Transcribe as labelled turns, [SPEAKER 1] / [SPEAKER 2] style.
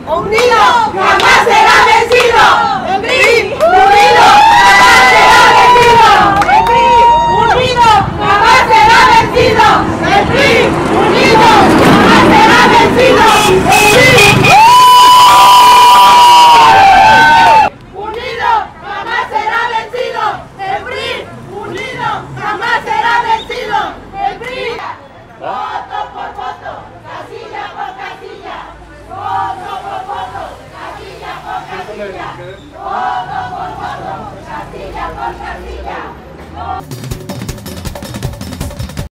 [SPEAKER 1] unido jamás será vencido. El PRI unido jamás será vencido. El PRI unido jamás será vencido. El PRI unido jamás será vencido. Unido jamás será vencido. El PRI unido jamás